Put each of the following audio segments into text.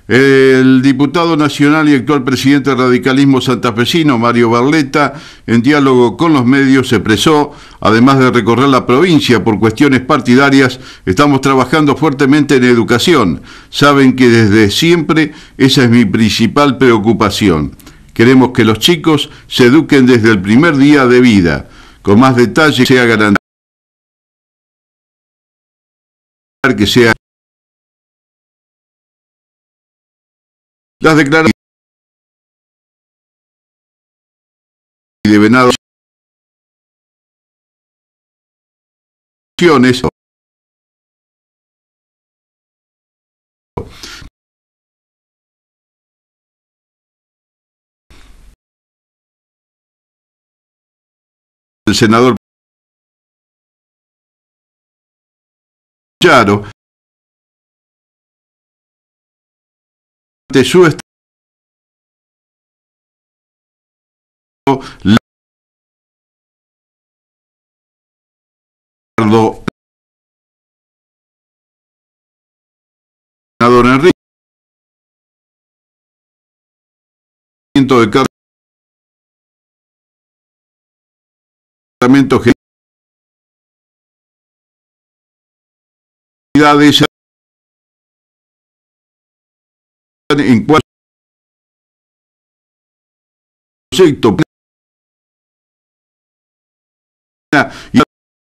El diputado nacional y actual presidente del radicalismo santafesino, Mario Barletta, en diálogo con los medios, expresó: además de recorrer la provincia por cuestiones partidarias, estamos trabajando fuertemente en educación. Saben que desde siempre esa es mi principal preocupación. Queremos que los chicos se eduquen desde el primer día de vida. Con más detalle sea garantizar que sea las declaraciones de Venado el senador Charo ante su estado senador Enrique de Departamento Generalidades en cuatro proyectos y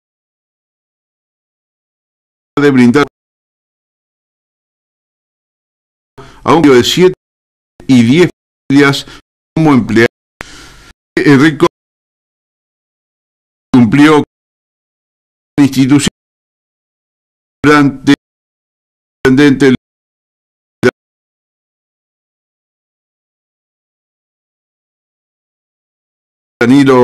de brindar a un de 7 y 10 días como empleado. Enrico cumplió con la institución durante el Danilo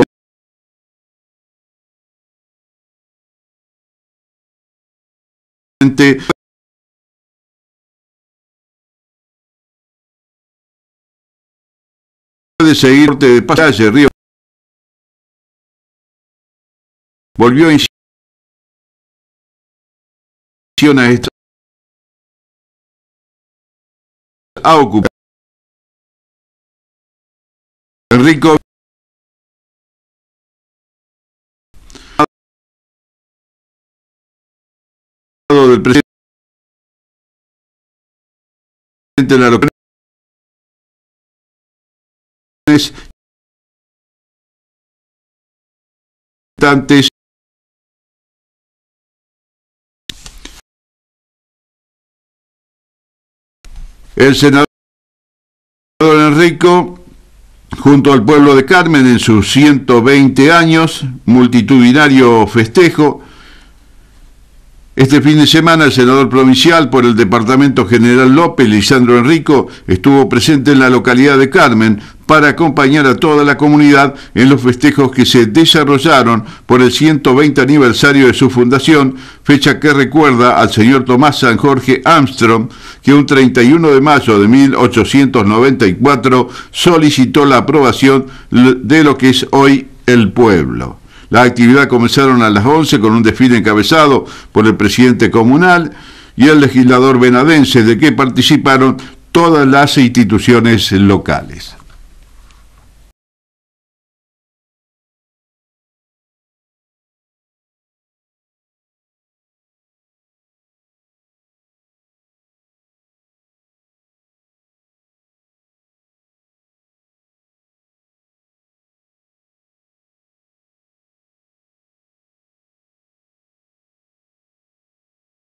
de seguir de pasaje Río volvió a esta a ocupar Enrico del presidente de la localidad el senador Enrico, junto al pueblo de Carmen en sus 120 años, multitudinario festejo. Este fin de semana el senador provincial por el Departamento General López, Lisandro Enrico, estuvo presente en la localidad de Carmen para acompañar a toda la comunidad en los festejos que se desarrollaron por el 120 aniversario de su fundación, fecha que recuerda al señor Tomás San Jorge Armstrong, que un 31 de mayo de 1894 solicitó la aprobación de lo que es hoy el pueblo. Las actividades comenzaron a las 11 con un desfile encabezado por el presidente comunal y el legislador venadense, de que participaron todas las instituciones locales.